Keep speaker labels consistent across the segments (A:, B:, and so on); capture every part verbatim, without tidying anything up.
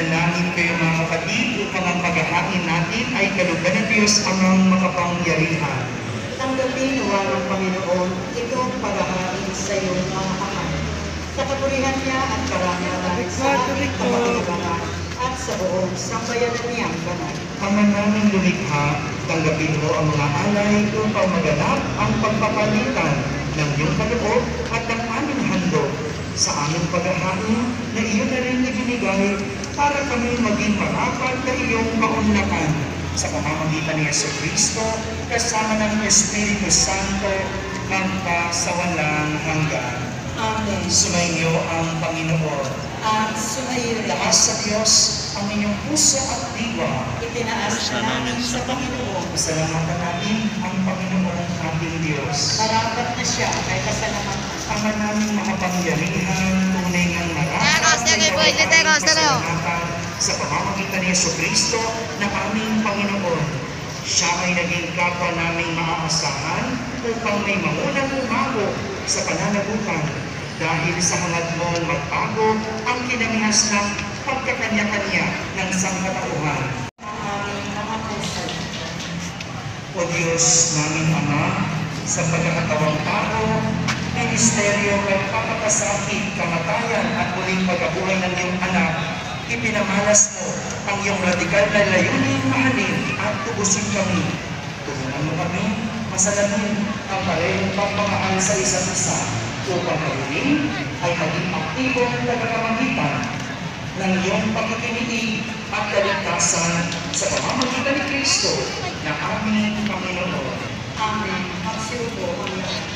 A: Manalangin kayo mga kapatid upang ang paghahain natin ay kalugdan ng Diyos amang makapangyarihan.
B: Tanggapin nawa ng Panginoon itong paghahain sa iyong mga kamay. Sa kapurihan niya at karangalan sa ating kapakinabangan at sa buong sambayanan niyang banal.
A: Ama naming lumikha, tanggapin mo ang mga alay upang maganap ang pagpapalitan ng iyong kaloob at ng aming handog sa aming paghahain na iyon na rin ibinigay para kami maging marapat na iyong kaunlakan sa pamamagitan ni Jesucristo kasama ng Espiritu Santo hanggang sa walang hanggan.
B: Amen.
A: Sumainyo ang Panginoon.
B: At sumayo
A: Taas sa Diyos ang inyong puso at diwa.
B: itinaas na namin sa Panginoon.
A: Pasalamatan natin ang Panginoon ating Diyos.
B: Marapat na siya kay kasalamatan.
A: Ama naming makapangyarihan, tunay ng marapat
C: Teros, sige, boy, teros, teros.
A: sa pamamagitan ni Jesucristo na aming Panginoon. Siya ay naging kapwa naming maaasahan upang may maunang umago sa pananagutan dahil sa hangad mong magbago ang kinamihas ng pagkakanya-kanya ng sangkatauhan.
B: Ang aming mga puso.
A: O Diyos naming Ama, sa pagkakatawang tao, ministeryo ng pagkakasakit, kamatayan at muling pagkabuhay ng iyong anak, ipinamalas mo ang iyong radikal na layunin mahalin at tubusin kami. Tulungan mo kami, masalamin ang parehong pagmamahal sa isa't isa upang kami ay maging aktibong tagapamagitan ng iyong pagkikiniig at kaligtasan sa pamamagitan ni Kristo na aming Panginoon.
B: Amen. Magsiupo ang lahat.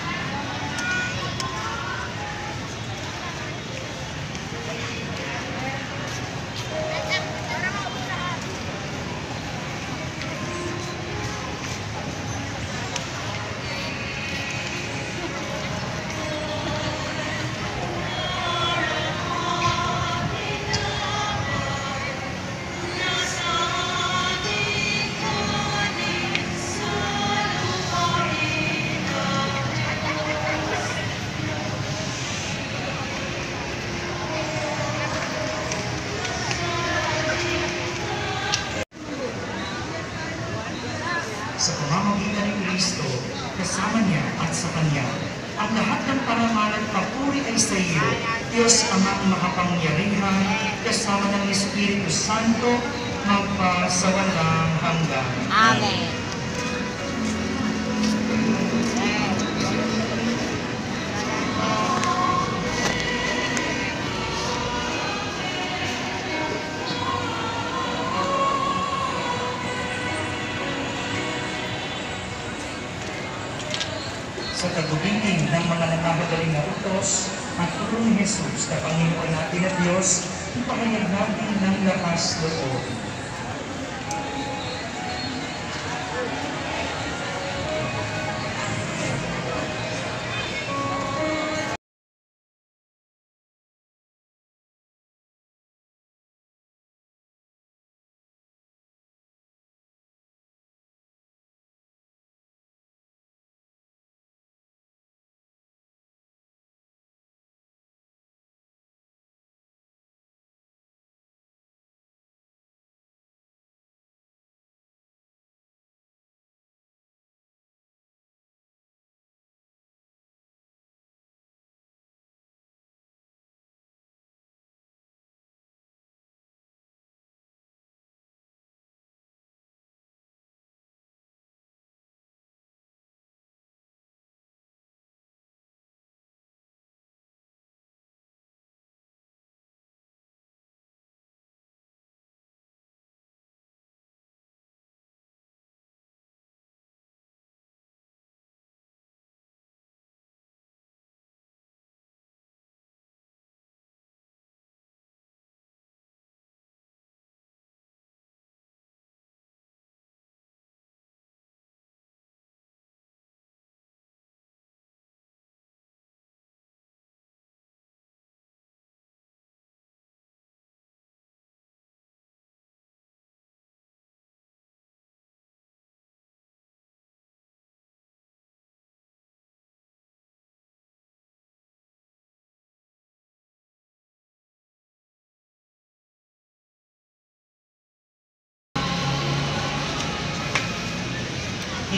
A: Sa pamamagitan ni Kristo, kasama niya at sa Kanya, ang lahat ng parangal at papuri ay sa iyo, Diyos Amang makapangyarihan, kasama ng Espiritu Santo, magpasawalang hanggan.
C: Amen.
A: Sa tagubilin ng mga nagmamagaling na utos at tulong ni Jesus na Panginoon natin at Diyos, ipahayag natin ng lakas loob.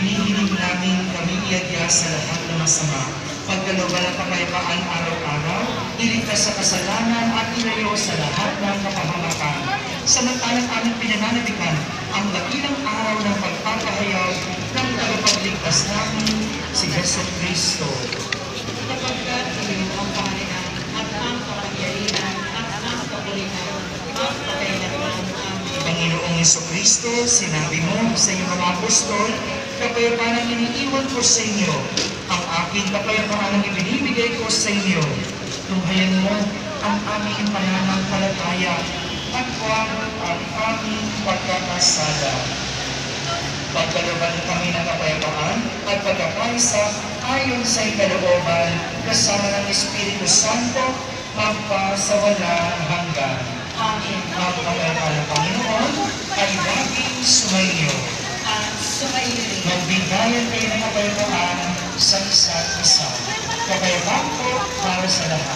A: hinihiling namin kami iadya sa lahat ng masama. Pagkalooban ng kapayapaan araw-araw, iligtas sa kasalanan at ilayo sa lahat ng kapahamakan. Samantalang aming pinananabikan ang dakilang araw ng pagpapahayag ng tagapagligtas namin, si Jesu Cristo.
B: Sapagkat iyo ang Panginoon at ang kapangyarihan at ang kapulihan at kakailangan. Amen.
A: Panginoong Jesucristo, sinabi mo sa iyong mga apostol, kapayapaan ang iniiwan ko sa inyo, ang aking kapayapaan ang ibinibigay ko sa inyo. Tunghayan mo ang aming pananampalataya at huwag ang aming pagkakasala. Pagkalooban kami ng kapayapaan at pagkakaisa ayon sa ikalooban kasama ng Espiritu Santo magpasawalang hanggan.
B: Amen.
A: Ang kapayapaan ng Panginoon ay laging sumainyo.
B: At sumayo rin.
A: Magbigayan kayo ng kapayapaan sa isa't isa. Kapayapaan ko para sa lahat.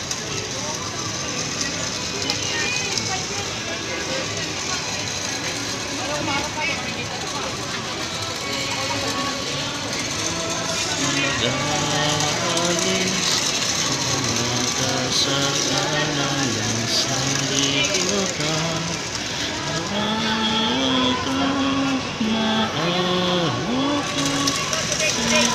D: Dahil kasalanan ng sanlibutan, ako maawa.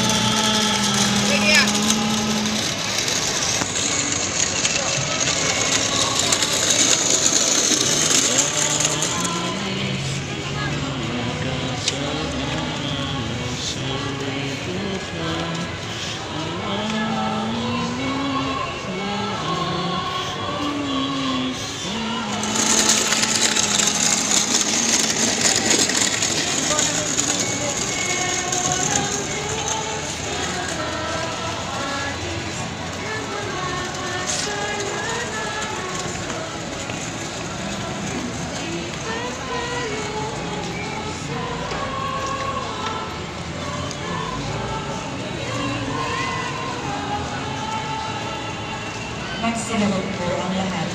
B: Magsilahod po ang lahat.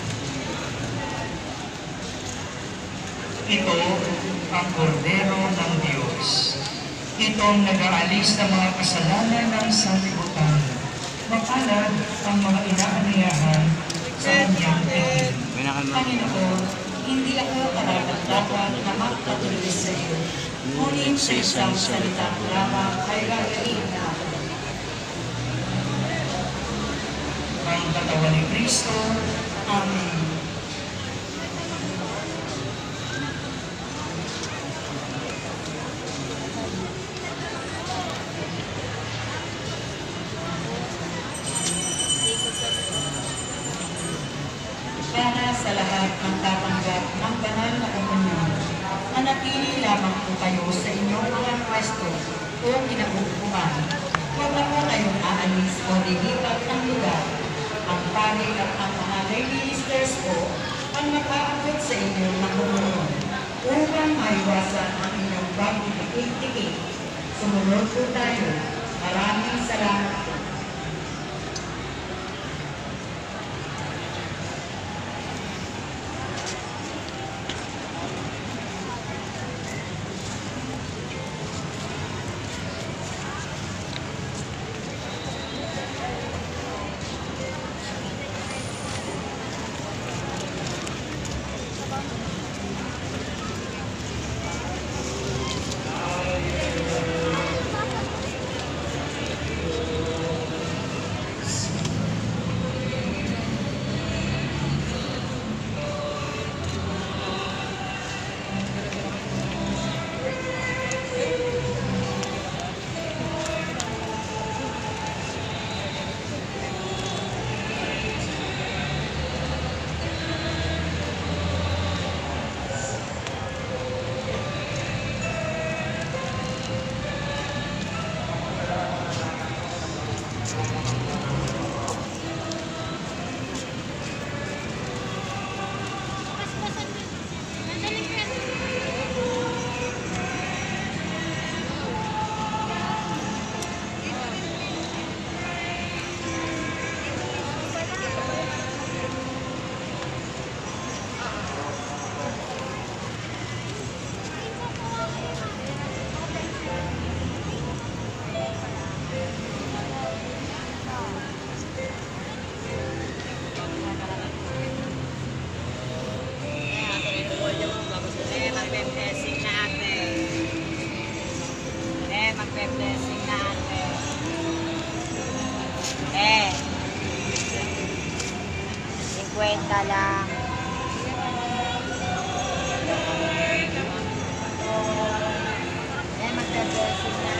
A: Ito ang Kordero ng Diyos. Ito ang nag-aalis ng mga kasalanan ng sanlibutan. Mapalad ang mga inaaniyahan sa kanyang piling.
B: Panginoon, hindi ako karapat-dapat na magpatuloy sa iyo. Ngunit sa isang salita lamang ay gagawin na ako.
A: Ang katawan ni Kristo,
B: Amen. Para sa lahat ng tatanggap ng banal na komunyon, manatili lamang po kayo sa inyong mga pwesto o kinauupuan. Huwag na po kayong aalis o lilipat ng lugar. Ang pari at ang mga lay ministers po ang nakaabot sa inyo ng komunyon upang maiwasan ang inyong bagong tikik-tikik. Sumunod po tayo. Maraming salamat po.
C: Salang. Ayan, magda-dressing na.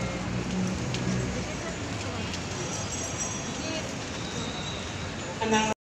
A: Anang